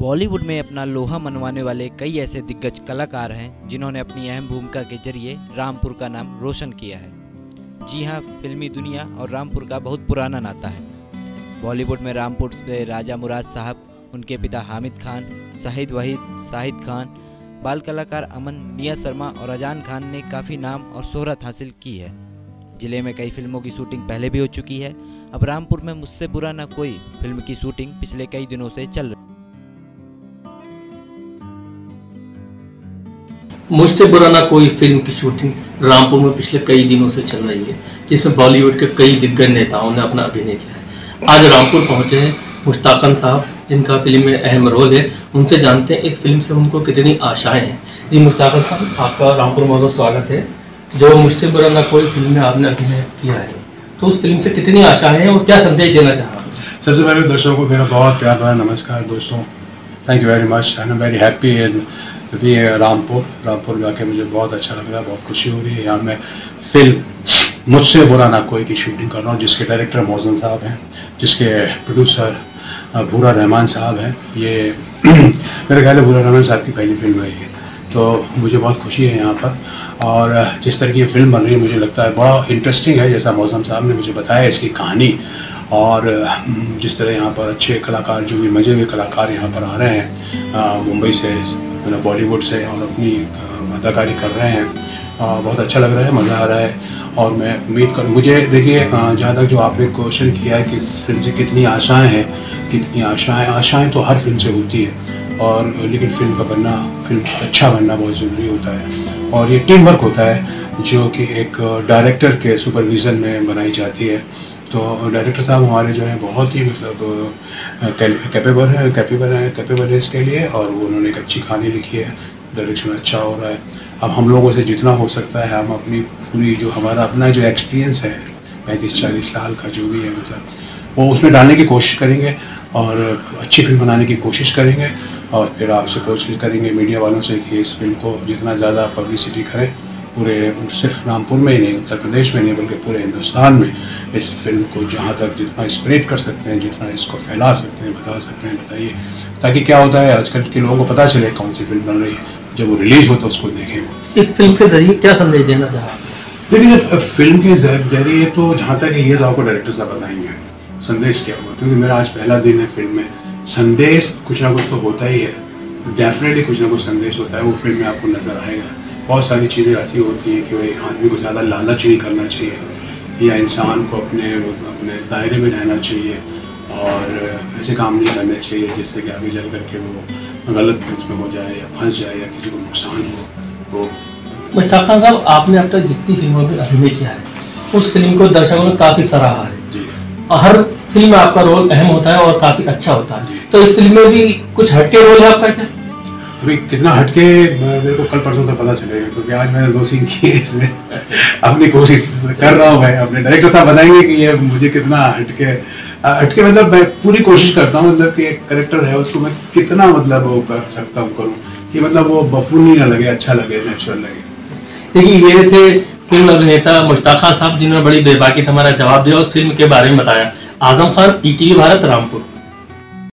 बॉलीवुड में अपना लोहा मनवाने वाले कई ऐसे दिग्गज कलाकार हैं जिन्होंने अपनी अहम भूमिका के जरिए रामपुर का नाम रोशन किया है। जी हाँ, फिल्मी दुनिया और रामपुर का बहुत पुराना नाता है। बॉलीवुड में रामपुर से राजा मुराद साहब, उनके पिता हामिद खान, शाहिद वहीद, शाहिद खान, बाल कलाकार अमन, निया शर्मा और अजान खान ने काफ़ी नाम और शोहरत हासिल की है। जिले में कई फिल्मों की शूटिंग पहले भी हो चुकी है। अब रामपुर में मुझसे बुरा ना कोई फिल्म की शूटिंग पिछले कई दिनों से चल रही है। मुझसे बुरा ना कोई फिल्म की शूटिंग रामपुर में पिछले कई दिनों से चल रही है, जिसमें बॉलीवुड के कई दिग्गज नेताओं ने अपना अभिनय किया है। आज रामपुर पहुंचे हैं मुश्ताकन साहब, जिनका फिल्म में अहम रोल है। उनसे जानते हैं इस फिल्म से उनको कितनी आशाएं हैं। जी मुश्ताकन साहब, आपका रामपुर में बहुत स्वागत है। जो मुझसे बुरा ना कोई फिल्म में आपने अभिनय किया है, तो उस फिल्म से कितनी आशाएं हैं और क्या संदेश देना चाह रहा हूँ? सबसे पहले दर्शकों को मेरा बहुत प्यार भरा नमस्कार दोस्तों। Thank you very much. I am very happy अभी रामपुर जाके मुझे बहुत अच्छा लग रहा है, बहुत खुशी हो रही है। यहाँ मैं फिल्म मुझसे बुरा ना कोई की शूटिंग कर रहा हूँ, जिसके डायरेक्टर मौजन साहब हैं, जिसके प्रोड्यूसर भूरा रहमान साहब हैं। ये मेरे ख्याल है भूरा रहमान साहब की पहली फिल्म है ये, तो मुझे बहुत खुशी है यहाँ पर। और जिस तरह की ये फिल्म बन रही है, मुझे लगता है बड़ा इंटरेस्टिंग है, जैसा मौजम साहब ने मुझे बताया इसकी कहानी। और जिस तरह यहाँ पर अच्छे कलाकार, जो भी मजे हुए कलाकार यहाँ पर आ रहे हैं मुंबई से, बॉलीवुड से, और अपनी अदाकारी कर रहे हैं, बहुत अच्छा लग रहा है, मज़ा आ रहा है। और मैं उम्मीद कर, मुझे देखिए जहाँ तक जो आपने क्वेश्चन किया है कि इस फिल्म से कितनी आशाएं हैं, कितनी आशाएं तो हर फिल्म से होती है, और लेकिन फिल्म का बनना, फिल्म अच्छा बनना बहुत ज़रूरी होता है। और ये टीम वर्क होता है जो कि एक डायरेक्टर के सुपरविज़न में बनाई जाती है। तो डायरेक्टर साहब हमारे जो हैं बहुत ही मतलब कैपेबल है इसके लिए, और उन्होंने एक अच्छी कहानी लिखी है, डायरेक्शन अच्छा हो रहा है। अब हम लोगों से जितना हो सकता है, हम अपनी पूरी जो हमारा अपना जो एक्सपीरियंस है 35-40 साल का जो भी है, मतलब वो उसमें डालने की कोशिश करेंगे और अच्छी फिल्म बनाने की कोशिश करेंगे। और फिर आपसे कोशिश करेंगे मीडिया वालों से कि इस फिल्म को जितना ज़्यादा पब्लिसिटी करें, पूरे सिर्फ रामपुर में ही नहीं, उत्तर प्रदेश में नहीं, बल्कि पूरे हिंदुस्तान में इस फिल्म को जहाँ तक जितना स्प्रेड कर सकते हैं, जितना इसको फैला सकते हैं, बता सकते हैं, बताइए। ताकि क्या होता है, आजकल के लोगों को पता चले कौन सी फिल्म बन रही है, जब वो रिलीज हो तो उसको देखें। इस फिल्म के जरिए क्या संदेश देना चाह रहा हूँ? लेकिन फिल्म के जरिए तो जहाँ तक ये तो आपको डायरेक्टर साहब बताएंगे संदेश क्या हुआ, क्योंकि मेरा आज पहला दिन है फिल्म में। संदेश कुछ ना कुछ तो होता ही है, डेफिनेटली कुछ ना कुछ संदेश होता है, वो फिल्म में आपको नजर आएगा। बहुत सारी चीज़ें ऐसी होती हैं कि भाई आदमी को ज़्यादा लालच नहीं करना चाहिए, या इंसान को अपने दायरे में रहना चाहिए, और ऐसे काम नहीं करने चाहिए जिससे कि आगे चल करके वो गलत में हो जाए या फंस जाए या किसी को नुकसान हो। तो मुश्ताकन साहब, आपने अब तक जितनी फिल्मों में अभिनय किया है, उस फिल्म को दर्शकों ने काफ़ी सराहा है जी। हर फिल्म में आपका रोल अहम होता है और काफ़ी अच्छा होता है, तो इस फिल्म में भी कुछ हटके रोल है आपका क्या? अभी कितना हटके मेरे को कल परसों तक पता चलेगा, क्योंकि आज मैंने 2 सीन किए इसमें। अपनी कोशिश कर रहा हूँ मैं, अपने डायरेक्टर साहब बताएंगे कि ये मुझे कितना हटके मतलब मैं पूरी कोशिश करता हूँ, मतलब कि एक कैरेक्टर है उसको मैं कितना मतलब वो कर सकता हूँ, करूँ कि मतलब वो बफूनी ना लगे, अच्छा लगे, नेचुरल लगे। देखिए, ये थे फिल्म अभिनेता मुश्ताकन साहब, जिन्होंने बड़ी बेबाकी से हमारा जवाब दिया और फिल्म के बारे में बताया। आजम खान, ETV भारत, रामपुर।